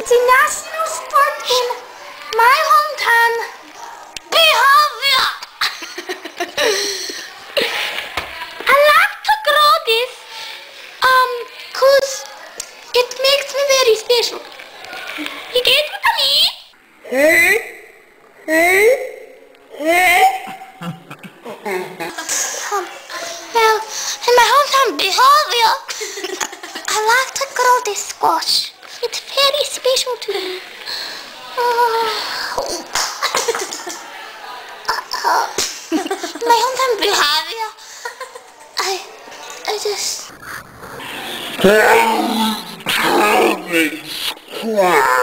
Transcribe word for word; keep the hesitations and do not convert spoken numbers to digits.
It's a national sport in my hometown, bahavia. I like to grow this um, cause it makes me very special. You get what I mean? Hey, hey, hey. um, well, in my hometown, bahavia, I like to grow this squash. It's very special to me. Uh, uh, my hometown behavior. I, I just.